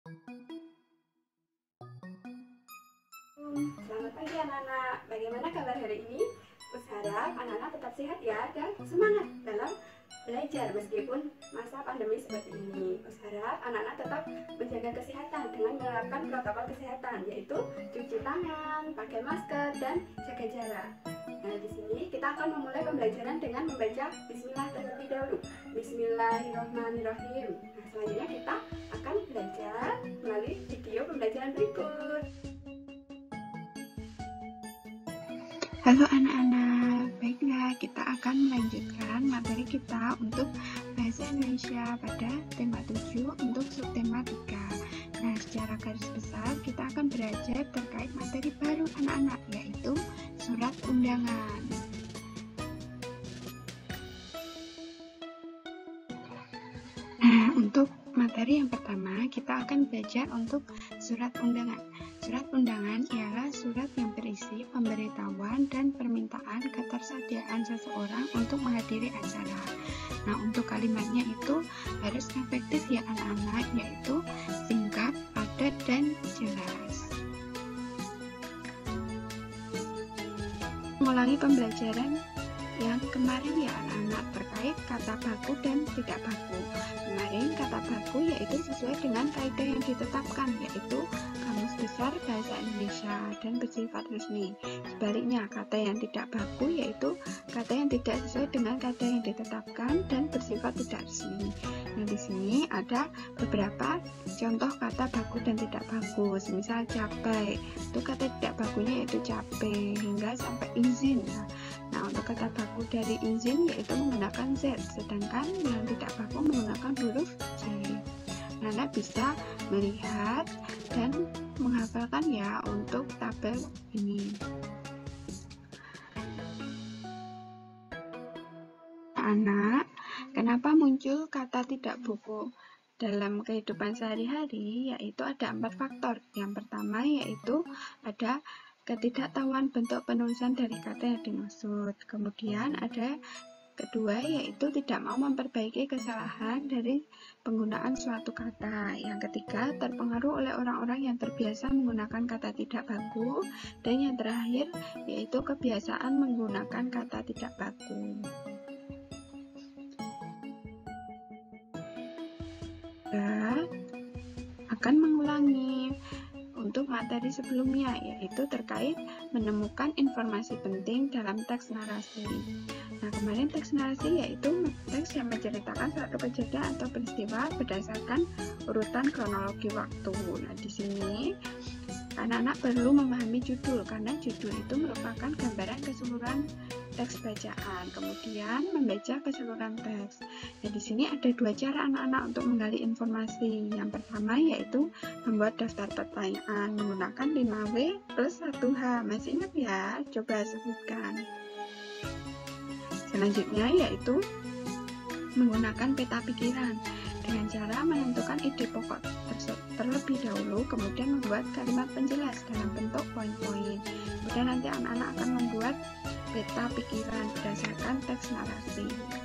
Selamat pagi anak-anak, bagaimana kabar hari ini? Harap anak-anak tetap sehat ya dan semangat dalam belajar meskipun masa pandemi seperti ini. Harap anak-anak tetap menjaga kesehatan dengan menerapkan protokol kesehatan, yaitu cuci tangan, pakai masker, dan jaga jarak. Nah, di sini kita akan memulai pembelajaran dengan membaca Bismillah terlebih dahulu. Bismillahirrahmanirrahim. Nah, selanjutnya kita akan belajar melalui video pembelajaran berikut. Halo anak-anak, baiklah kita akan melanjutkan materi kita untuk Bahasa Indonesia pada tema 7 untuk subtema 3. Nah, secara garis besar kita akan belajar terkait materi baru anak-anak, yaitu surat undangan. Nah, untuk materi yang pertama kita akan belajar untuk surat undangan. Surat undangan ialah surat yang berisi pemberitahuan dan permintaan ketersediaan seseorang untuk menghadiri acara. Nah, untuk kalimatnya itu harus efektif ya anak-anak, yaitu singkat, padat, dan jelas. Mengulangi pembelajaran yang kemarin ya anak-anak terkait kata baku dan tidak baku. Kemarin kata baku yaitu sesuai dengan kaidah yang ditetapkan, yaitu Kamus Besar Bahasa Indonesia dan bersifat resmi. Sebaliknya, kata yang tidak baku yaitu kata yang tidak sesuai dengan kaidah yang ditetapkan dan bersifat tidak resmi. Nah, di sini ada beberapa contoh kata baku dan tidak baku. Misal capai, itu kata tidak bakunya yaitu capek, hingga sampai izin. Nah, untuk kata baku dari izin yaitu menggunakan Z, sedangkan yang tidak baku menggunakan huruf J. Nah, Anda bisa melihat dan menghafalkan ya untuk tabel ini. Anak, kenapa muncul kata tidak buku dalam kehidupan sehari-hari? Yaitu ada 4 faktor. Yang pertama yaitu ada ketidaktahuan bentuk penulisan dari kata yang dimaksud. Kemudian ada kedua yaitu tidak mau memperbaiki kesalahan dari penggunaan suatu kata. Yang ketiga terpengaruh oleh orang-orang yang terbiasa menggunakan kata tidak baku. Dan yang terakhir yaitu kebiasaan menggunakan kata tidak baku. Akan mengulangi untuk materi sebelumnya, yaitu terkait menemukan informasi penting dalam teks narasi. Nah, kemarin teks narasi yaitu teks yang menceritakan suatu kejadian atau peristiwa berdasarkan urutan kronologi waktu. Nah, di sini anak-anak perlu memahami judul, karena judul itu merupakan gambaran keseluruhan teks bacaan, kemudian membaca keseluruhan teks. Nah, di sini ada 2 cara anak-anak untuk menggali informasi. Yang pertama yaitu membuat daftar pertanyaan menggunakan 5W plus 1H. Masih ingat ya? Coba sebutkan. Selanjutnya yaitu menggunakan peta pikiran dengan cara menentukan ide pokok terlebih dahulu, kemudian membuat kalimat penjelas dalam bentuk poin-poin. Kemudian nanti anak-anak akan membuat peta pikiran berdasarkan teks narasi.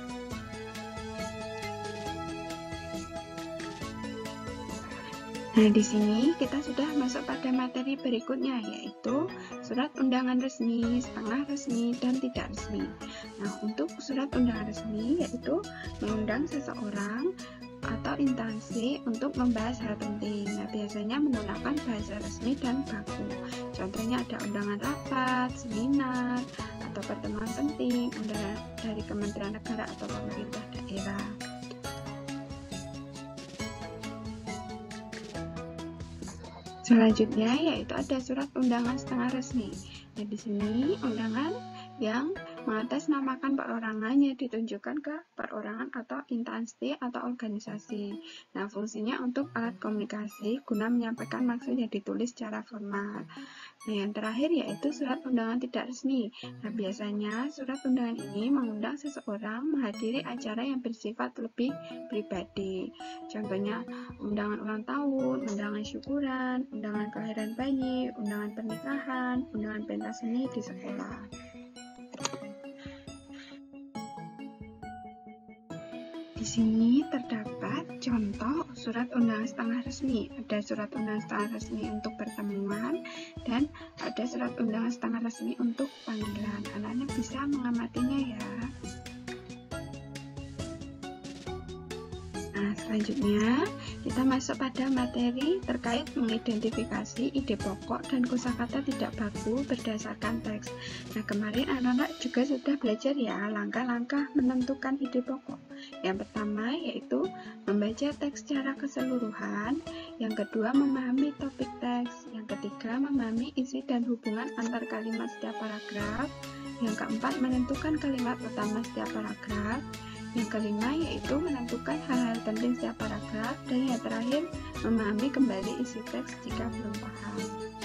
Nah, di sini kita sudah masuk pada materi berikutnya, yaitu surat undangan resmi, setengah resmi, dan tidak resmi. Nah, untuk surat undangan resmi yaitu mengundang seseorang atau instansi untuk membahas hal penting. Nah, biasanya menggunakan bahasa resmi dan baku. Contohnya ada undangan rapat, seminar, atau pertemuan penting, undangan dari Kementerian Negara atau pemerintah daerah. Selanjutnya yaitu ada surat undangan setengah resmi. Nah, di sini undangan yang mengatasnamakan perorangan yang ditunjukkan ke perorangan atau instansi atau organisasi. Nah, fungsinya untuk alat komunikasi guna menyampaikan maksud yang ditulis secara formal. Nah, yang terakhir yaitu surat undangan tidak resmi. Nah, biasanya surat undangan ini mengundang seseorang menghadiri acara yang bersifat lebih pribadi. Contohnya undangan ulang tahun, undangan syukuran, undangan kelahiran bayi, undangan pernikahan, undangan pentas seni di sekolah. Di sini terdapat contoh surat undangan setengah resmi. Ada surat undangan setengah resmi untuk pertemuan dan ada surat undangan setengah resmi untuk panggilan. Anak-anak bisa mengamatinya ya. Nah, selanjutnya kita masuk pada materi terkait mengidentifikasi ide pokok dan kosakata tidak baku berdasarkan teks. Nah, kemarin anak-anak juga sudah belajar ya langkah-langkah menentukan ide pokok. Yang pertama yaitu membaca teks secara keseluruhan, yang kedua memahami topik teks, yang ketiga memahami isi dan hubungan antar kalimat setiap paragraf, yang keempat menentukan kalimat utama setiap paragraf, yang kelima yaitu menentukan hal-hal penting setiap paragraf, dan yang terakhir memahami kembali isi teks jika belum paham.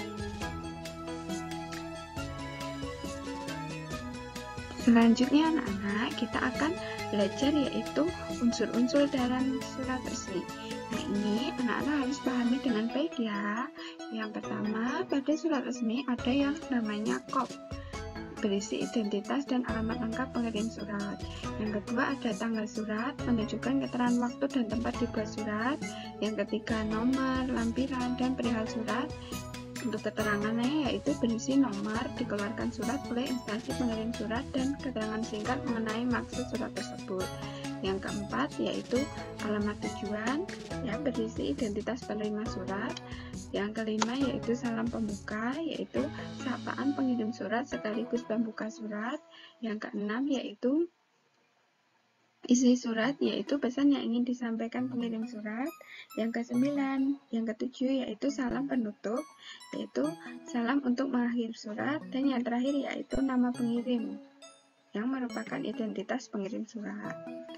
Selanjutnya anak-anak kita akan belajar yaitu unsur-unsur dalam surat resmi. Nah, ini anak-anak harus pahami dengan baik ya. Yang pertama, pada surat resmi ada yang namanya KOP, berisi identitas dan alamat lengkap pengirim surat. Yang kedua ada tanggal surat, menunjukkan keterangan waktu dan tempat dibuat surat. Yang ketiga nomor, lampiran, dan perihal surat. Untuk keterangannya yaitu berisi nomor, dikeluarkan surat oleh instansi pengirim surat, dan keterangan singkat mengenai maksud surat tersebut. Yang keempat yaitu alamat tujuan, ya, berisi identitas penerima surat. Yang kelima yaitu salam pembuka, yaitu sapaan pengirim surat sekaligus pembuka surat. Yang keenam yaitu isi surat, yaitu pesan yang ingin disampaikan pengirim surat. Yang kesembilan, yang ketujuh yaitu salam penutup, yaitu salam untuk mengakhiri surat. Dan yang terakhir yaitu nama pengirim, yang merupakan identitas pengirim surat.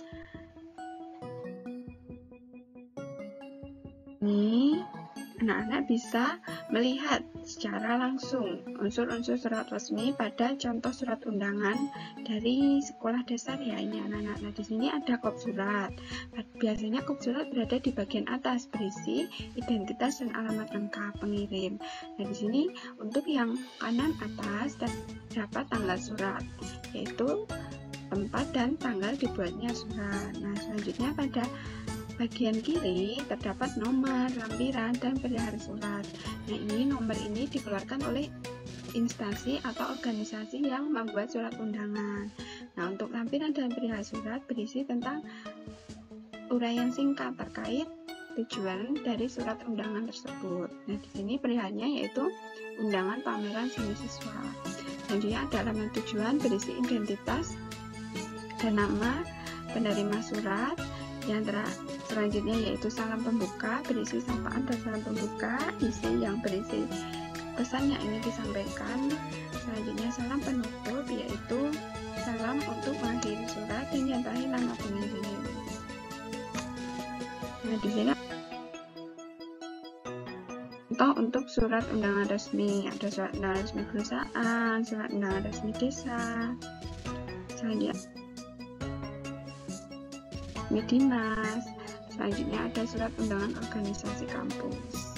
Ini anak-anak bisa melihat secara langsung unsur-unsur surat resmi pada contoh surat undangan dari sekolah dasar ya ini anak-anak. Nah, di sini ada kop surat. Biasanya kop surat berada di bagian atas, berisi identitas dan alamat lengkap pengirim. Nah, di sini untuk yang kanan atas terdapat tanggal surat, yaitu tempat dan tanggal dibuatnya surat. Nah, selanjutnya pada bagian kiri terdapat nomor, lampiran, dan perihal surat. Nah, ini nomor ini dikeluarkan oleh instansi atau organisasi yang membuat surat undangan. Nah, untuk lampiran dan perihal surat berisi tentang uraian singkat terkait tujuan dari surat undangan tersebut. Nah, di sini perihalnya yaitu undangan pameran seni siswa. Selanjutnya ada alamat tujuan berisi identitas dan nama penerima surat. Yang selanjutnya yaitu salam pembuka, berisi sapaan dan salam pembuka, isi yang berisi pesan yang ingin disampaikan. Selanjutnya salam penutup, yaitu salam untuk mengakhiri surat, dan yang terakhir nama pengirim. Nah, di sini contoh untuk surat undangan resmi, ada surat undangan resmi perusahaan, surat undangan resmi desa, selanjutnya dinas, selanjutnya ada surat undangan organisasi kampus.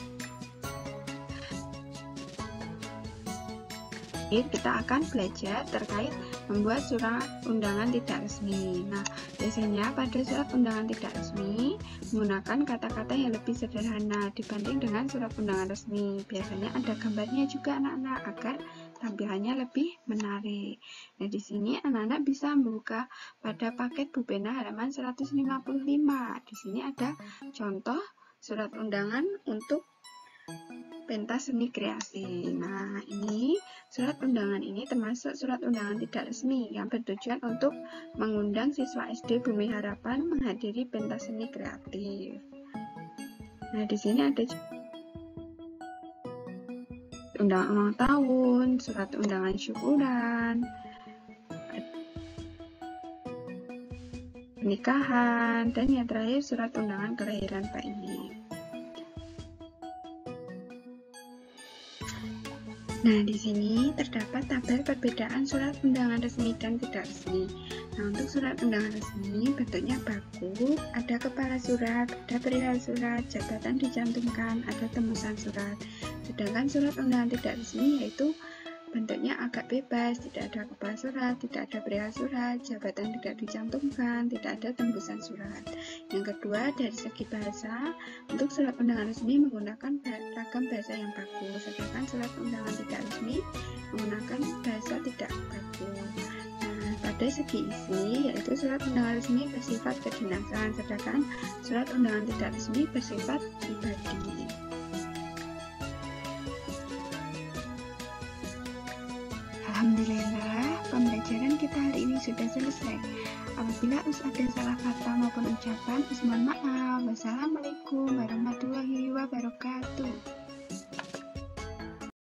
Kita akan belajar terkait membuat surat undangan tidak resmi. Nah, biasanya pada surat undangan tidak resmi menggunakan kata-kata yang lebih sederhana dibanding dengan surat undangan resmi. Biasanya ada gambarnya juga anak-anak agar tampilannya lebih menarik. Nah, di sini anak-anak bisa membuka pada paket Bubena halaman 155. Di sini ada contoh surat undangan untuk pentas seni kreasi. Nah, ini surat undangan ini termasuk surat undangan tidak resmi yang bertujuan untuk mengundang siswa SD Bumi Harapan menghadiri pentas seni kreatif. Nah, di sini ada undangan ulang tahun, surat undangan syukuran, pernikahan, dan yang terakhir surat undangan kelahiran bayi. Nah, di sini terdapat tabel perbedaan surat undangan resmi dan tidak resmi. Nah, untuk surat undangan resmi bentuknya baku, ada kepala surat, ada perihal surat, jabatan dicantumkan, ada tembusan surat. Sedangkan surat undangan tidak resmi yaitu bentuknya agak bebas, tidak ada kepala surat, tidak ada perihal surat, jabatan tidak dicantumkan, tidak ada tembusan surat. Yang kedua, dari segi bahasa, untuk surat undangan resmi menggunakan ragam bahasa yang baku, sedangkan surat undangan tidak resmi menggunakan bahasa tidak baku. Nah, pada segi isi, yaitu surat undangan resmi bersifat kedinasan, sedangkan surat undangan tidak resmi bersifat pribadi. Alhamdulillah, pembelajaran kita hari ini sudah selesai. Apabila ada salah kata maupun ucapan, mohon maaf. Wassalamualaikum warahmatullahi wabarakatuh.